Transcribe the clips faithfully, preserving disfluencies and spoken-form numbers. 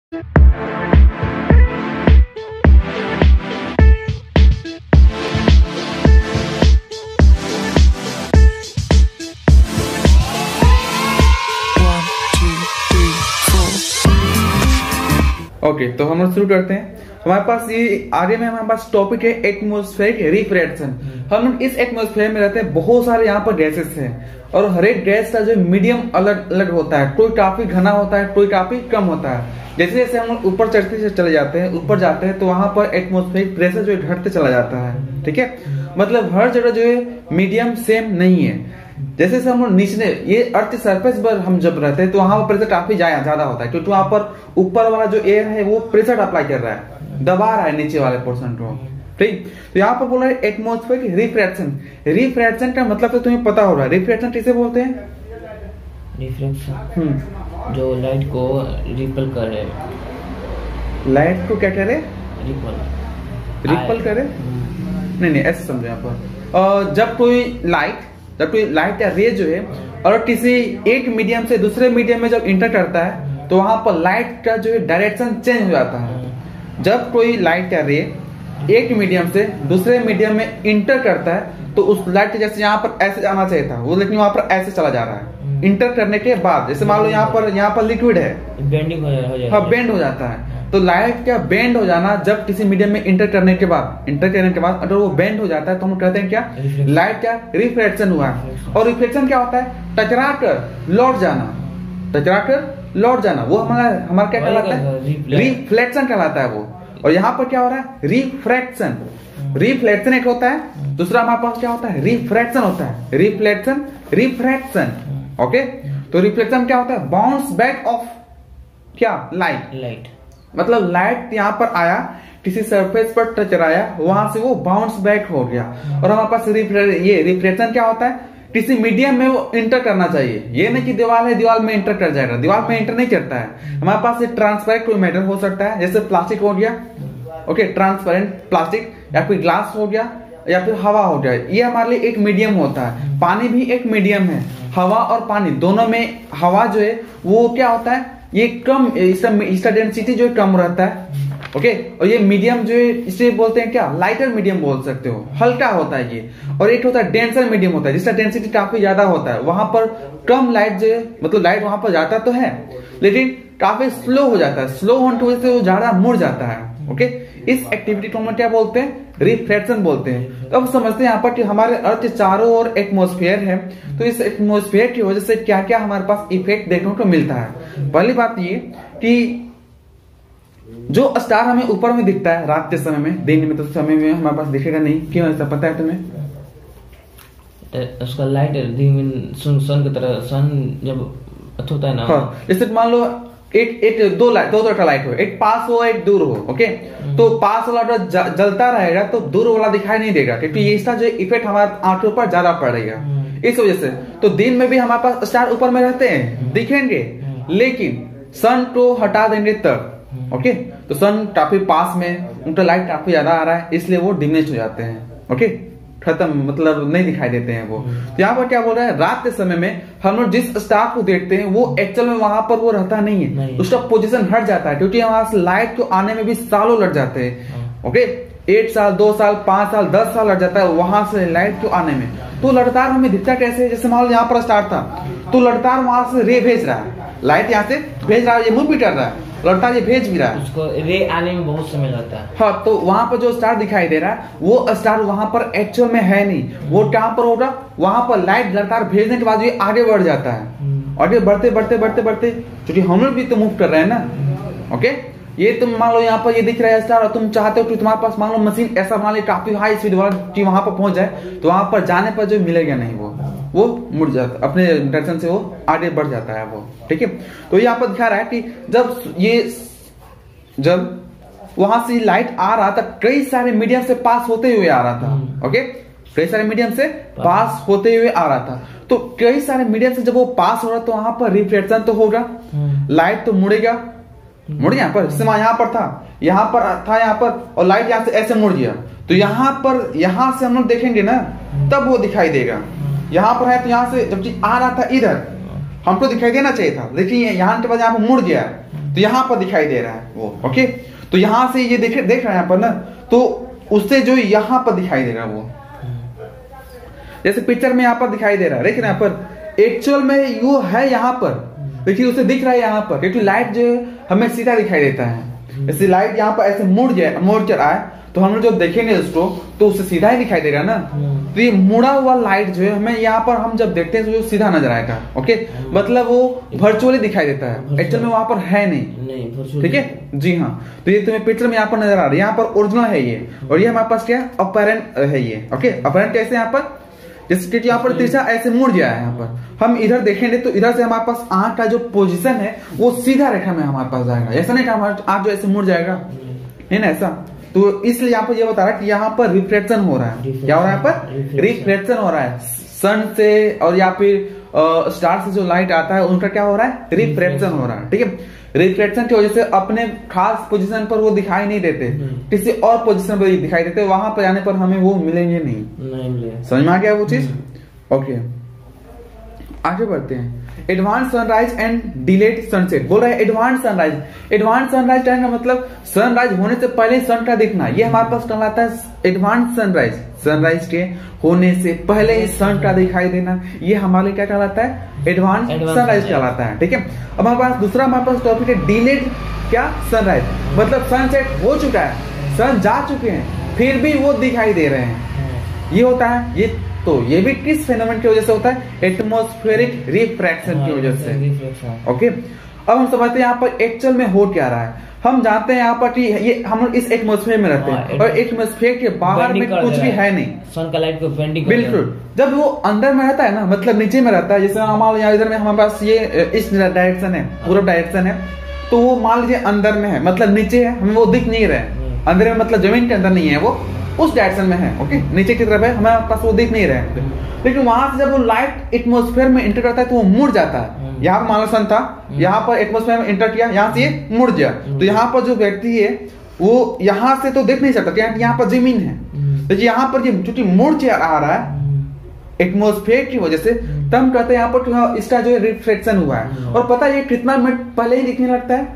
Okay okay, तो हम लोग शुरू करते हैं। हमारे पास ये आगे में हमारे पास टॉपिक है एटमॉस्फेरिक रिफ्रैक्शन। हम लोग इस एटमॉस्फेयर में रहते हैं, बहुत सारे यहाँ पर गैसेस हैं और हर एक गैस का जो मीडियम अलग अलग होता है। कोई काफी घना होता है, कोई काफी कम होता है। जैसे जैसे हम लोग ऊपर चढ़ते चले जाते हैं, ऊपर जाते हैं तो वहां पर एटमॉस्फेरिक प्रेशर जो है घटते चला जाता है। ठीक है, मतलब हर जगह जो है मीडियम सेम नहीं है। जैसे जैसे हम लोग नीचे ये अर्थ सरफेस पर हम जब रहते हैं तो वहां पर प्रेशर काफी ज्यादा होता है, क्योंकि वहां पर ऊपर वाला जो एयर है वो प्रेशर अप्लाई कर रहा है, दबा रहा है नीचे वाले पोर्शन को। ठीक, तो यहाँ पर बोला है एटमॉस्फेरिक रिफ्रैक्शन। रिफ्रैक्शन का मतलब तो तुम्हें पता होगा, रिफ्रैक्शन किसे बोलते हैं? रिफ्रैक्शन जो लाइट को रिपल करे। लाइट को क्या करे? रिपल रिपल करे? नहीं नहीं, ऐसे समझो यहाँ पर। जब कोई लाइट जब कोई लाइट या रे जो है और किसी एक मीडियम से दूसरे मीडियम में जब इंटर करता है तो वहां पर लाइट का जो है डायरेक्शन चेंज हो जाता है। जब कोई लाइट या रे एक मीडियम से दूसरे मीडियम में इंटर करता है तो उस लाइट के जैसे यहाँ पर ऐसे जाना चाहिए था वो, लेकिन वहां पर ऐसे चला जा रहा है। इंटर करने के बाद जैसे मान लो यहाँ पर यहाँ पर लिक्विड है, बेंडिंग हो जाता हाँ बेंड हो जाता है। तो लाइट का बेंड हो जाना जब किसी मीडियम में इंटर करने के बाद इंटर करने के बाद अगर वो बेंड हो जाता है तो हम कहते हैं क्या? लाइट का रिफ्लेक्शन हुआ है। और रिफ्लेक्शन क्या होता है? टकरा कर लौट जाना, टकरा कर लौट जाना, वो हमारा हमारा क्या कहलाता है? रिफ्लेक्शन कहलाता है वो। और यहाँ पर क्या हो रहा है? रिफ्रैक्शन। रिफ्लेक्शन एक होता है, दूसरा हमारे पास क्या होता है? रिफ्रैक्शन होता है। Reflection, refraction. ओके, तो रिफ्लेक्शन क्या होता है? बाउंस बैक ऑफ क्या? लाइट। लाइट मतलब लाइट यहाँ पर आया, किसी सरफेस पर टकराया, वहां से वो बाउंस बैक हो गया। और हमारे पास ये रिफ्लेक्शन क्या होता है? किसी मीडियम में वो इंटर करना चाहिए। ये नहीं कि दीवार है, दीवार में इंटर कर जाएगा, दीवार में इंटर नहीं करता है। हमारे पास एक ट्रांसपेरेंट कोई मैटर हो सकता है, जैसे प्लास्टिक हो गया, ओके, ट्रांसपेरेंट प्लास्टिक, या फिर ग्लास हो गया, या फिर हवा हो गया। ये हमारे लिए एक मीडियम होता है। पानी भी एक मीडियम है। हवा और पानी दोनों में हवा जो है वो क्या होता है? ये कम, इसका डेंसिटी जो है कम रहता है। ओके, और ये मीडियम जो है इसे बोलते हैं क्या? लाइटर मीडियम बोल सकते हो, हल्का होता है ये। और एक होता है डेंसर मीडियम होता है, जिसका डेंसिटी काफी ज्यादा होता है। वहां पर कम लाइट जो है, मतलब लाइट वहां पर जाता तो है लेकिन काफी स्लो हो जाता है। स्लो होने की वजह से वो ज्यादा मुड़ जाता है। ओके, इस एक्टिविटी को हम क्या बोलते हैं? रिफ्रैक्शन बोलते हैं। तो अब समझते हैं यहाँ पर कि हमारे अर्थ के चारों ओर एटमॉस्फेयर है, तो इस एटमॉस्फेयर की वजह से क्या क्या हमारे पास इफेक्ट देखने को मिलता है। पहली बात ये कि जो स्टार हमें ऊपर में दिखता है रात के समय में, दिन में तो समय में हमारे पास दिखेगा नहीं, क्यों ऐसा पता है तुम्हें? उसका लाइट सन सन की तरह, सन जब होता है ना, हाँ, जैसे मान लो एक एक दो लाइट, दो तरह का लाइट हो, एक पास हो एक दूर हो। ओके, तो पास वाला जलता रहेगा तो दूर वाला दिखाई नहीं देगा, क्योंकि इसका जो इफेक्ट हमारे आंखों पर ज्यादा पड़ेगा। इस वजह से तो दिन में भी हमारे पास स्टार ऊपर में रहते हैं, दिखेंगे, लेकिन सन को हटा देंगे तब। ओके, तो सन काफी पास में, उनका लाइट काफी ज्यादा आ रहा है, इसलिए वो डिमिनिश हो जाते हैं। ओके, खत्म, मतलब नहीं दिखाई देते हैं वो। तो यहाँ पर क्या बोल रहा है? रात के समय में हम लोग जिस स्टार को देखते हैं वो एक्चुअल में वहां पर वो रहता नहीं है, नहीं। उसका पोजीशन हट जाता है, क्योंकि वहां से लाइट को आने में भी सालों लग जाते हैं। ओके, एक साल, दो साल, पांच साल, दस साल लग जाता है वहां से लाइट को आने में। तो लगातार हमें दिखता कैसे? जैसे मान लो यहाँ पर स्टार था, तो लगातार वहां से रे भेज रहा है, लाइट यहाँ से भेज रहा है, ये मूव भी कर रहा है, लगातार ये भेज भी रहा है, उसको रे आने में बहुत समय लगता है। हाँ, तो वहां पर जो स्टार दिखाई दे रहा है वो स्टार वहां पर एक्चुअल में है नहीं। वो कहां पर होगा? वहां पर लाइट लगातार भेजने के बाद ये आगे बढ़ जाता है। आगे बढ़ते बढ़ते बढ़ते बढ़ते, क्योंकि हम लोग भी तो मूव कर रहे हैं ना। ओके, ये तुम मान लो यहाँ पर ये दिख रहा है स्टार, और तुम चाहते हो कि तुम्हारे पास मान लो मशीन ऐसा बना ले काफी हाई स्पीड वाला कि वहां पर पहुंच जाए, तो वहां पर जाने पर जो मिलेगा नहीं, वो वो मुड़ जाता, अपने डायरेक्शन से वो आगे बढ़ जाता है वो। ठीक है, तो यहाँ पर दिखा रहा है कि जब ये जब वहां से लाइट आ रहा था, कई सारे मीडियम से पास होते हुए आ रहा था। ओके, कई सारे मीडियम से पास होते हुए आ रहा था। तो कई सारे मीडियम से जब वो पास हो रहा तो वहां पर रिफ्लेक्शन तो होगा, लाइट तो मुड़ेगा, मुड़ यहाँ पर, जैसे यहाँ पर था, यहाँ पर था, यहाँ पर, और लाइट यहाँ से ऐसे मुड़ गया, तो यहाँ पर यहाँ से हम लोग देखेंगे ना तब वो दिखाई देगा। यहाँ पर है तो यहाँ से जब आ रहा था इधर हमको दिखाई देना चाहिए था, लेकिन यहाँ के बाद यहाँ पर मुड़ गया, तो यहाँ पर दिखाई दे रहा है वो। ओके, तो यहाँ से ये देख देख रहे हैं यहाँ पर ना, तो उससे जो यहाँ पर दिखाई दे रहा है वो, जैसे पिक्चर में यहाँ पर दिखाई दे रहा है, देख रहे हैं यहाँ पर एक्चुअल में वो है यहाँ पर, देखिए उसे दिख रहा है यहाँ पर, क्योंकि लाइट जो है हमें सीधा दिखाई देता है। जैसे लाइट यहाँ पर ऐसे मुड़ जाए मुड़ चल आए तो हम लोग जो देखेंगे उसको तो उसे सीधा ही दिखाई देगा ना। तो ये मुड़ा हुआ लाइट जो है हमें यहाँ पर हम जब देखते हैं तो वो सीधा नजर आएगा। ओके, मतलब वो वर्चुअली दिखाई देता है, एक्चुअल में वहां पर है नहीं। ठीक है जी हाँ, तो ये तुम्हें पिक्चर में यहाँ पर नजर आ रहा है, यहाँ पर ओरिजिनल है ये, और ये हमारे पास क्या अपैरेंट है ये। ओके, अपैरेंट कैसे यहाँ पर, जैसे क्योंकि यहाँ पर तिरछा ऐसे मुड़ गया है, यहाँ पर हम इधर देखेंगे तो इधर से हमारे पास आंख का जो पोजीशन है वो सीधा रेखा में हमारे पास जाएगा, ऐसा नहीं कि हमारा आंख जो ऐसे मुड़ जाएगा, नहीं ना ऐसा। तो इसलिए यहाँ पर ये बता रहा है कि यहाँ पर रिफ्लेक्शन हो रहा है। क्या हो रहा है यहाँ पर, रिफ्लेक्शन हो रहा है सन से और या फिर स्टार से जो लाइट आता है उनका क्या हो रहा है, रिफ्लेक्शन हो रहा है। ठीक है, रिफ्लेक्शन की वजह से अपने खास पोजीशन पर वो दिखाई नहीं देते, किसी और पोजीशन पर दिखाई देते, वहां पर जाने पर हमें वो मिलेंगे नहीं, नहीं समझ में आ गया वो चीज। ओके, आगे बढ़ते हैं। Advance sunrise and delayed sunset बोल रहा है। Advance sunrise, advance sunrise time का मतलब सनराइज होने से पहले सन का दिखना, ये हमारे पास कहलाता है एडवांस सनराइज। सनराइज के होने से पहले ही सन का दिखाई देना, ये हमारे क्या कहलाता है, एडवांस सनराइज कहलाता है। ठीक है, अब हमारे पास दूसरा हमारे पास टॉपिक है डिलेड क्या सनराइज, मतलब सनसेट हो चुका है, सन जा चुके हैं फिर भी वो दिखाई दे रहे हैं, ये होता है ये। तो ये भी किस फेनोमेन की वजह से होता है, एटमॉस्फेरिक रिफ्रैक्शन की वजह से। ओके, अब हम समझते हैं यहाँ पर एक्चुअल में हो क्या रहा है। हम जानते हैं यहाँ पर कि ये हम इस एटमॉस्फेयर में रहते हैं और एटमॉस्फेयर के बाहर में कुछ भी है नहीं, सन का लाइट को बेंडिंग। बिल्कुल, जब वो अंदर में रहता है ना, मतलब नीचे में रहता है, जैसे हमारे यहाँ इधर में हमारे पास ये इस डायरेक्शन है, पूरा डायरेक्शन है, तो वो मान लीजिए अंदर में है, मतलब नीचे है, हमें वो दिख नहीं रहा है, अंदर में मतलब जमीन के अंदर नहीं है, वो उस डायरेक्शन में है। ओके, नीचे की तरफ है, हमारे पास वो दिख नहीं रहा है, लेकिन वहां से जब वो लाइट एटमॉस्फेयर में एंटर करता है तो वो मुड़ जाता है। यहाँ पर मान लो सन था, यहाँ पर एटमॉस्फेयर में एंटर किया, यहाँ से ये मुड़ गया, तो यहाँ पर जो व्यक्ति है वो यहाँ से तो देख नहीं सकता, यहाँ पर जमीन है, तो यहाँ पर चूंकि मुड़ आ रहा है एटमॉस्फेयर की वजह से, तब कहते हैं यहाँ पर इसका जो रिफ्लेक्शन हुआ है। और पता है ये कितना मिनट पहले ही दिखने लगता है,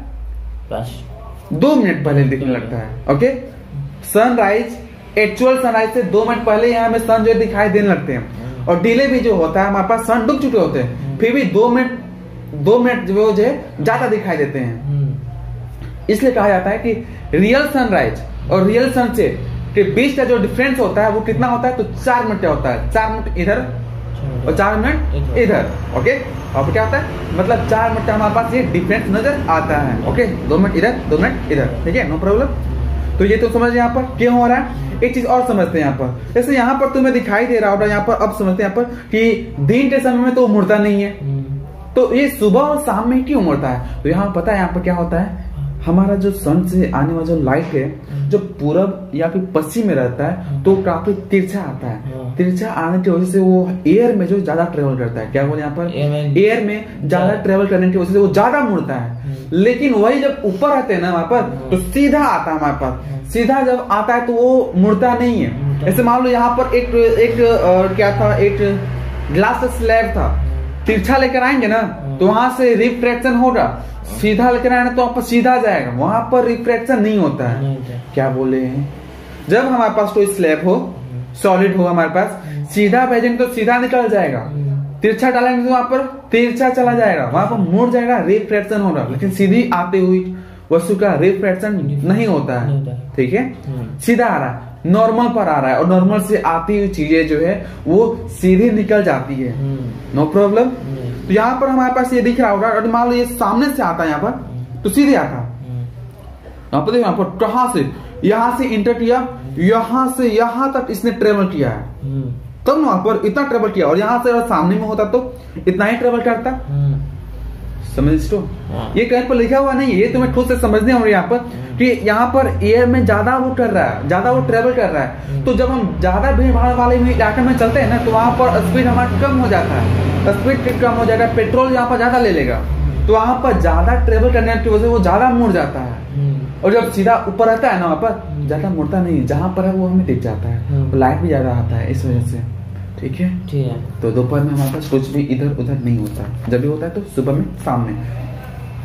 दो मिनट पहले दिखने लगता है। ओके, सनराइज एक्चुअल सनराइज से दो मिनट पहले यहाँ में सन जो दिखाई देने लगते हैं, और डिले भी जो होता है हमारे पास सन डूब चुके होते हैं फिर भी दो मिनट दो मिनट जो है ज्यादा दिखाई देते हैं। इसलिए कहा जाता है कि रियल सनराइज और रियल सनसेट के बीच का जो डिफरेंस होता है वो कितना होता है, तो चार मिनट होता है, चार मिनट इधर और चार मिनट इधर। ओके, अब क्या होता है, मतलब चार मिनट हमारे पास ये डिफरेंस नजर आता है। ओके, दो मिनट इधर दो मिनट इधर, ठीक है, नो प्रॉब्लम। तो ये तो समझ यहाँ पर क्यों हो रहा है। एक चीज और समझते हैं यहाँ पर, जैसे यहाँ पर तुम्हें दिखाई दे रहा होगा, यहाँ पर अब समझते हैं यहाँ पर कि दिन के समय में तो मुड़ता नहीं है, तो ये सुबह और शाम में क्यों मुड़ता है। तो यहाँ पता है यहाँ पर क्या होता है, हमारा जो सन से आने वाला जो लाइट है जो पूरब या फिर पश्चिम में रहता है तो काफी तिरछा आता है, तिरछा आने की वजह से वो एयर में जो ज्यादा ट्रेवल करता है, क्या बोले यहाँ पर, एयर में ज्यादा ट्रेवल करने की वजह से वो ज्यादा मुड़ता है। लेकिन वही जब ऊपर आते हैं ना वहां पर तो सीधा आता है हमारे पास, सीधा जब आता है तो वो मुड़ता नहीं है। ऐसे मान लो यहाँ पर एक एक आ, क्या था, एक ग्लास स्लैब था, तिरछा लेकर आएंगे ना तो वहां से रिफ्रैक्शन होगा, सीधा लेकर आए ना तो आप सीधा जाएगा, वहां पर रिफ्रैक्शन नहीं होता है। क्या बोले हैं, जब हमारे पास कोई स्लैब हो, सॉलिड हो हमारे पास, सीधा भेजेंगे तो सीधा निकल जाएगा, तिरछा डालेंगे तो वहां पर तिरछा चला जाएगा, वहां पर मुड़ जाएगा, रिफ्रैक्शन होगा। लेकिन सीधी आते हुई वस्तु का रिफ्रैक्शन नहीं होता है, ठीक है, सीधा आ रहा है, नॉर्मल पर आ रहा है, और नॉर्मल से आती हुई चीजें जो है वो सीधी निकल जाती है, नो प्रॉब्लम। तो यहाँ पर हमारे पास ये दिख रहा होगा, और मान लो ये सामने से आता है यहाँ पर तो सीधे आता, यहाँ पर देखो, यहाँ पर कहां से, यहाँ से इंटर किया, यहाँ से यहाँ तक इसने ट्रेवल किया है, तब ना वहां पर इतना ट्रेवल किया, और यहाँ से अगर सामने में होता तो इतना ही ट्रेवल करता, समझ तो। ये कहीं पर लिखा हुआ नहीं है, ये तुम्हें खुद से समझने होंगे यहाँ पर कि यहाँ पर एयर में ज्यादा वो कर रहा है, ज्यादा वो ट्रेवल कर रहा है। तो जब हम ज्यादा भीड़ भाड़ वाले इलाके में चलते हैं ना तो वहां पर स्पीड हमारा कम हो जाता है, स्पीड कम हो जाएगा, पेट्रोल यहाँ पर ज्यादा ले लेगा, तो वहां पर ज्यादा ट्रेवल करने की वजह से वो ज्यादा मुड़ जाता है। और जब सीधा ऊपर रहता है ना वहां पर ज्यादा मुड़ता नहीं, जहां पर है वो हमें दिख जाता है, तो लाइट भी ज्यादा आता है इस वजह से, ठीक है, ठीक है। तो दोपहर में हमारे पास कुछ भी इधर उधर नहीं होता, जब भी होता है तो सुबह में, शाम में।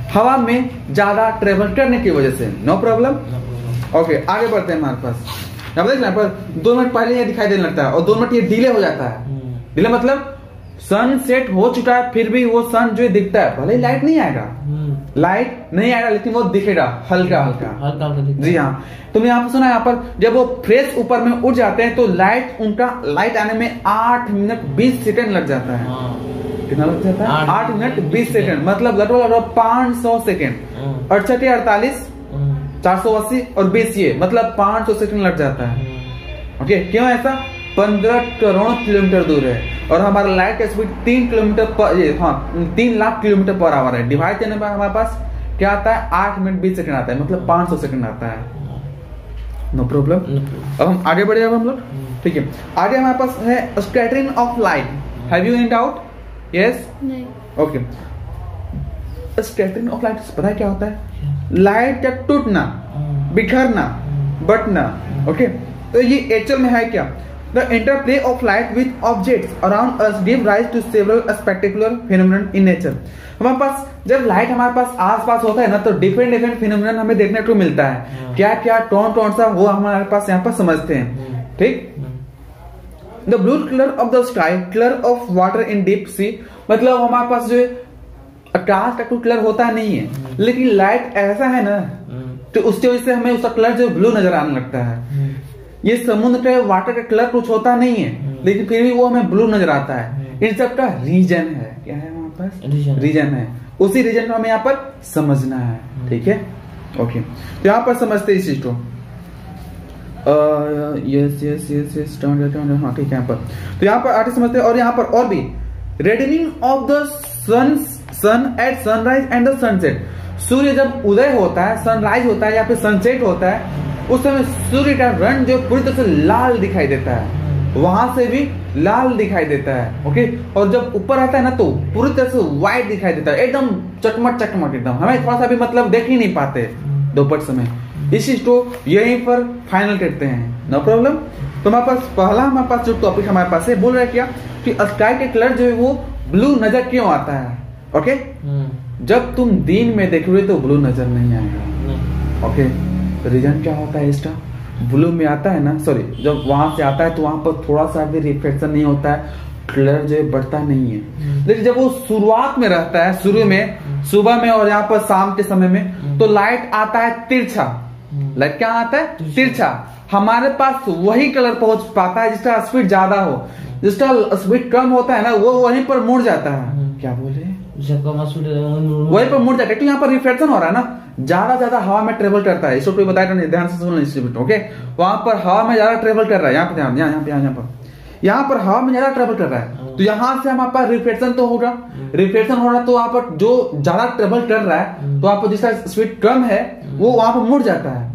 हवा में ज्यादा ट्रेवल करने की वजह से। No problem. ओके आगे बढ़ते हैं हमारे पास। अब देख पर दो मिनट पहले ये दिखाई देने लगता है और दो मिनट ये डिले हो जाता है। डिले मतलब सन सेट हो चुका है फिर भी वो सन जो दिखता है, भले लाइट नहीं आएगा, लाइट नहीं आएगा लेकिन वो दिखेगा हल्का हल्का हल्का जी हाँ। तुमने यहाँ पर सुना, यहाँ पर जब वो फ्रेश ऊपर में उड़ जाते हैं तो लाइट उनका लाइट आने में आठ मिनट बीस सेकंड लग जाता है। कितना लग जाता है? आठ मिनट बीस सेकंड, मतलब लगभग लगभग पांच सौ सेकेंड। अड़सठ अड़तालीस चार सौ अस्सी और बीस ये मतलब पांच सौ सेकंड लग जाता है। ओके क्यों ऐसा? पंद्रह करोड़ किलोमीटर दूर है और हमारा लाइट का स्पीड तीन किलोमीटर पर ये हाँ तीन लाख किलोमीटर पर आवर है। डिवाइड करने पर हमारे पास क्या आता है? आठ मिनट बीस सेकंड आता है, मतलब पांच सौ सेकंड आता है। No problem. अब हम आगे बढ़े अब हम लोग, ठीक है। आगे हमारे पास है scattering of light. Have you any doubt? Yes? Okay. Scattering of light पता है क्या होता है? लाइट का टूटना, बिखरना, बटना। ओके तो ये एक्चुअल में है क्या? The interplay of light with objects around us give rise to several spectacular phenomena in nature। हमारे पास जब लाइट हमारे पास आसपास होता है ना तो डिफरेंट डिफरेंट फिनोमिनन हमें देखने को मिलता है। क्या क्या कौन कौन सा वो हमारे पास यहाँ पर समझते हैं, ठीक। The blue colour of the sky, colour of water in deep sea, मतलब हमारे पास जो आकाश का कोई कलर होता नहीं है लेकिन लाइट ऐसा है ना तो उसकी वजह से हमें उसका कलर जो ब्लू नजर आने लगता है। ये समुद्र का वाटर का कलर कुछ होता नहीं है लेकिन फिर भी वो हमें ब्लू नजर आता है। इन सब का रीजन है, क्या है वहां पर? रीजन है। उसी रीजन को हमें यहाँ पर समझना है, ठीक है। ओके तो यहाँ पर समझते इस चीज को। यस यस यस यस हाँ ठीक है। यहाँ पर तो यहाँ पर आगे समझते हैं और यहाँ पर और भी reddening of the sun sun at sunrise and the sunset. सूर्य जब उदय होता है, सनराइज होता है या फिर सनसेट होता है, उस समय सूर्य का रंग जो पूरी तरह से लाल दिखाई देता है, वहां से भी लाल दिखाई देता है। ओके और जब ऊपर आता है ना तो पूरी तरह से व्हाइट दिखाई देता है, एकदम चटमट चटमट एकदम, हमें थोड़ा सा भी मतलब देख ही नहीं पाते दोपहर समय। इस चीज को यहीं पर फाइनल करते हैं। No problem. तो हमारे पास पहला हमारे पास जो टॉपिक हमारे पास है बोल रहा है क्या कि स्काई के कलर जो है वो ब्लू नजर क्यों आता है। ओके जब तुम दिन में देखोगे तो ब्लू नजर नहीं आएगा। ओके रीजन क्या होता है इसका? ब्लू में आता है ना, सॉरी जब वहां से आता है तो वहां पर थोड़ा सा भी रिफ्लेक्शन नहीं होता है, कलर जो है बढ़ता नहीं है। लेकिन जब वो शुरुआत में रहता है, शुरू में सुबह में और यहाँ पर शाम के समय में, तो लाइट आता है तिरछा। लाइट क्या आता है? तिरछा। हमारे पास वही कलर पहुंच पाता है जिसका स्पीड ज्यादा हो, जिसका स्पीड कम होता है ना वो वहीं पर मुड़ जाता है। क्या बोले? वहीं पर मुड़ जाता है क्योंकि यहाँ पर रिफ्लेक्शन हो रहा है ना, ज्यादा ज्यादा हवा में ट्रेवल करता है। इसको कोई बताया नहीं, ध्यान से सुनना इस ओके। वहां पर हवा में ज्यादा ट्रेवल कर रहा है, यहाँ पे ध्यान, यहाँ पे यहाँ पर यहाँ पर हवा में ज्यादा ट्रेवल कर रहा है तो यहाँ से हमारे पास रिफ्लेक्शन तो होगा। रिफ्लेक्शन हो रहा है तो वहां पर जो ज्यादा ट्रेवल कर रहा है तो वहां पर जिसका स्पीड कम है वो वहां पर मुड़ जाता है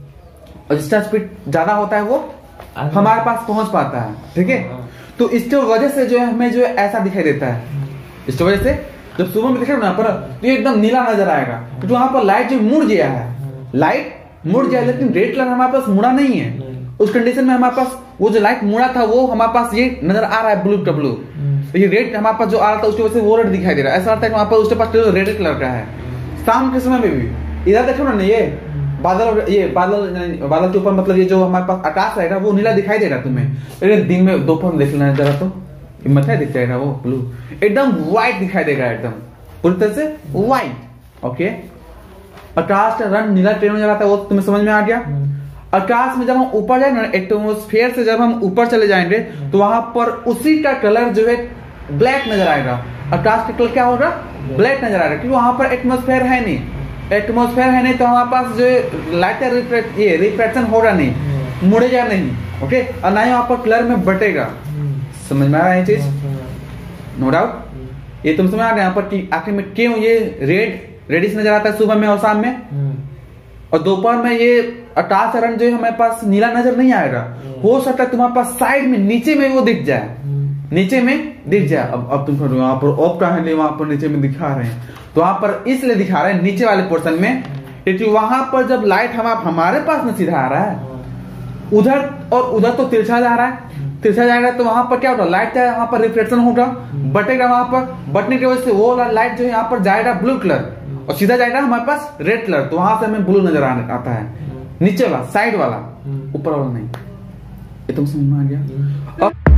और जिसका स्पीड ज्यादा होता है वो हमारे पास पहुंच पाता है, ठीक है। तो इसकी वजह से जो है हमें जो है ऐसा दिखाई देता है। इसकी वजह से जब सुबह में देखेगा ना पर तो ये एकदम नीला नजर आएगा क्योंकि वहां पर लाइट जो मुड़ गया है, लाइट मुड़ गया लेकिन रेड कलर हमारे पास मुड़ा नहीं है। उस कंडीशन में हमारे पास वो जो लाइट मुड़ा था वो हमारे पास ये नजर आ रहा है ब्लू का ब्लू, तो ये रेड हमारे पास जो आ रहा था उसकी वजह से वो रेड दिखाई दे रहा है। ऐसा लगता है वहां पर उसके पास रेड कलर का है। शाम के समय में भी इधर देखो ना, ये बादल ये बादल बादल के ऊपर मतलब ये जो हमारे पास आकाश रहेगा वो नीला दिखाई देगा तुम्हें, लेकिन दिन में दोपहर में देख लेना जरा तो हिम्मत है दिख जाएगा वो ब्लू एकदम व्हाइट दिखाई देगा, एकदम पूरी तरह से व्हाइट। ओके आकाश का रंग नीला ट्रेन में जाता है वो तुम्हें समझ में आ गया। आकाश में जब हम ऊपर जाएंगे ना, एटमॉस्फेयर से जब हम ऊपर चले जाएंगे तो वहां पर उसी का कलर जो है ब्लैक नजर आएगा। आकाश का कलर क्या होगा? ब्लैक नजर आएगा क्योंकि वहां पर एटमॉस्फेयर है नहीं। एटमॉस्फेयर है नहीं तो हमारे पास जो लाइट रिफ्लेक्ट ये रिफ्लेक्शन होगा नहीं, मुड़ेगा नहीं। ओके और ना ही वहां पर कलर में बटेगा। समझ में आ रहा है ये चीज? No doubt. ये तुम समझ आ रहे यहाँ पर कि आखिर में क्यों ये रेड रेडिश नजर आता है सुबह में और शाम में, और दोपहर में ये आकाश रंग जो है हमारे पास नीला नजर नहीं आएगा। हो सकता है तुम्हारे पास साइड में नीचे में वो दिख जाए, नीचे में दिख जाए। अब अब तुम वहां पर ऑफ का है वहां पर नीचे में दिखा रहे हैं तो वहां पर इसलिए दिखा रहे हैं नीचे वाले पोर्शन में क्योंकि वहां पर जब लाइट हम हमारे पास में सीधा आ रहा है उधर और उधर तो तिरछा जा रहा है, तिरछा जाएगा तो वहां पर क्या होगा? लाइट का वहां पर रिफ्लेक्शन होगा, बटेगा, वहां पर बटने की वजह से वो लाइट जो है यहाँ पर जाएगा ब्लू कलर और सीधा जाएगा हमारे पास रेड कलर, तो वहां से हमें ब्लू नजर आने आता है। नीचे वाला, साइड वाला, ऊपर वाला नहीं। ये तुम समझ में आ गया? अब